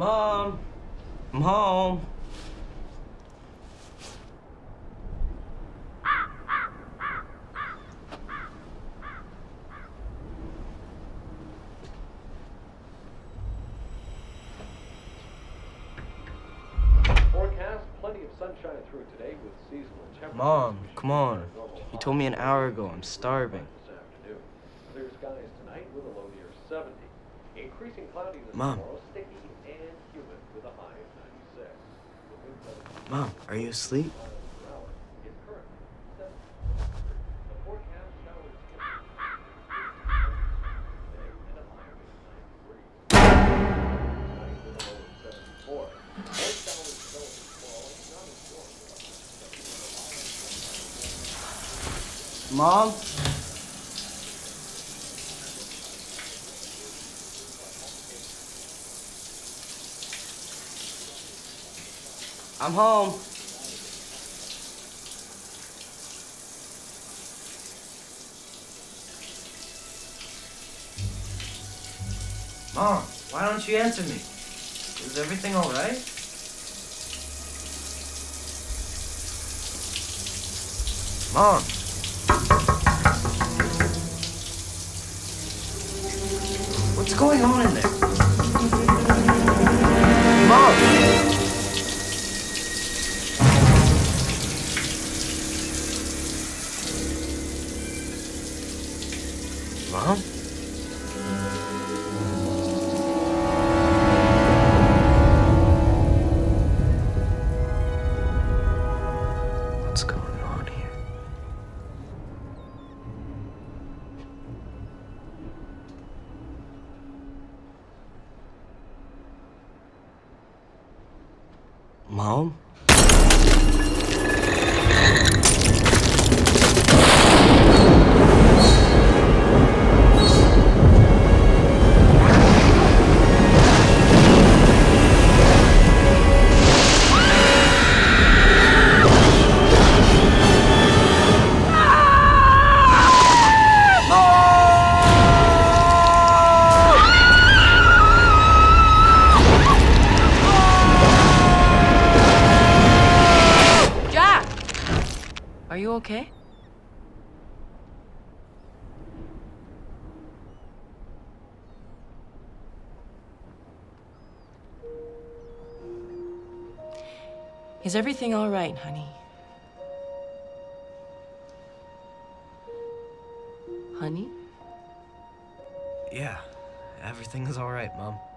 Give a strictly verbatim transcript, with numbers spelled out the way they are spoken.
Mom, I'm home. Forecast, plenty of sunshine through today with seasonal temperatures. Mom, come on. You told me an hour ago I'm starving. This afternoon. Clear skies tonight with a low near seventy. Increasing cloudiness Mom. tomorrow, sticky and humid with a high of ninety-six. The wind gusts Mom, are you asleep? miles per hour is currently seventy. The forecast showers today and a high of eighty-nine degrees. Tonight with a low of seventy-four. Light showers still small and not as warm with a high of seventy-one. Mom? I'm home. Mom, why don't you answer me? Is everything all right? Mom. What's going on in there? Mom. Mom? What's going on here? Mom? Are you okay? Is everything all right, honey? Honey? Yeah, everything is all right, Mom.